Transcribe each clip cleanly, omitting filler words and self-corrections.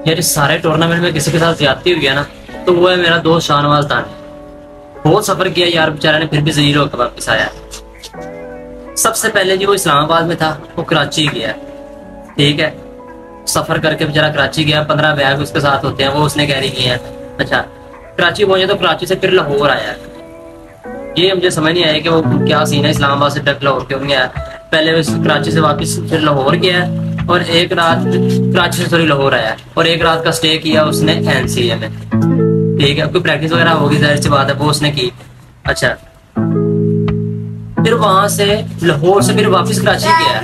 यार इस सारे टूर्नामेंट में किसी के साथ ज्यादती हुई है ना, तो वो है मेरा दोस्त शाहनवाज दानी। बहुत सफर किया यार बेचारा ने, फिर भी ज़लील होकर वापस आया। सबसे पहले जी वो इस्लामाबाद में था, वो कराची गया, ठीक है। सफर करके बेचारा कराची गया, 15 बैग उसके साथ होते हैं, वो उसने कैरी किए हैं। अच्छा, कराची पहुंचे तो कराची से फिर लाहौर आया। ये मुझे समझ नहीं आया कि वो क्या सीन है, इस्लामाबाद से डायरेक्ट लाहौर क्यों नहीं आया। पहले वो कराची से वापस फिर लाहौर गया और एक रात कराची से सॉरी लाहौर आया और एक रात का स्टे किया उसने एनसीए में, ठीक है। कोई प्रैक्टिस वगैरह होगी, जाहिर सी बात है, वो उसने की। अच्छा, फिर वहां से लाहौर से फिर वापस कराची गया।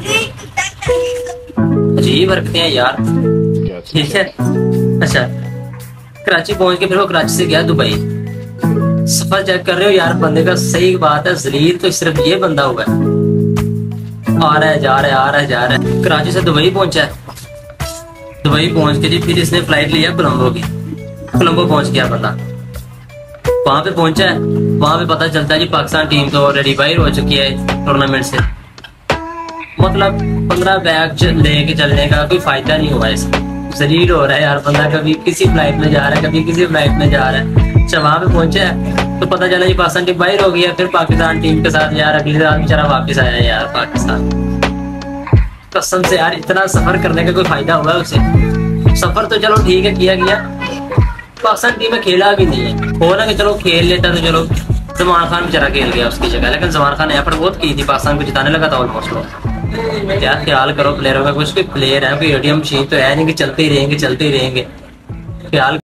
अजीब हरकतें हैं यार, ठीक है। अच्छा, कराची पहुंच के फिर वो कराची से गया दुबई। सफर चेक कर रहे हो यार बंदे का, सही बात है, जलील तो सिर्फ ये बंदा हुआ है, आ रहा है जा रहा है, आ रहा है जा रहा है। कराची से दुबई पहुंचा है, दुबई पहुंच के जी फिर इसने फ्लाइट लिया कोलंबो की। कोलंबो पहुंच गया बंदा, वहां पे पहुंचा है, वहां पे पता चलता है जी पाकिस्तान टीम तो ऑलरेडी बाहर हो चुकी है टूर्नामेंट से। मतलब 15 बैग लेके चलने का कोई फायदा नहीं हुआ इसमें, जलील हो रहा है यार बंदा, कभी किसी फ्लाइट में जा रहा है, कभी किसी फ्लाइट में जा रहा है। अच्छा, वहां पे पहुंचा है तो पता चला जी पाकिस्तान टीम बाहर हो गई है। फिर पाकिस्तान टीम के साथ यार अगली रात बेचारा वापस आया यार पाकिस्तान। कसम से यार, इतना सफर करने का कोई फायदा हुआ है उसे? सफर तो चलो ठीक है किया गया, पाकिस्तान टीम में खेला भी नहीं है। हो ना कि चलो खेल लेता तो चलो, जमान खान बेचारा खेल गया उसकी जगह, लेकिन जमान खान यहाँ पर बहुत की थी, पाकिस्तान को जिताने लगा था ऑलमोस्ट लोग। यार ख्याल करो प्लेयरों का, कुछ कोई प्लेयर है, कोई एटीएम मशीन तो है नहीं कि चलते ही रहेंगे चलते ही रहेंगे। ख्याल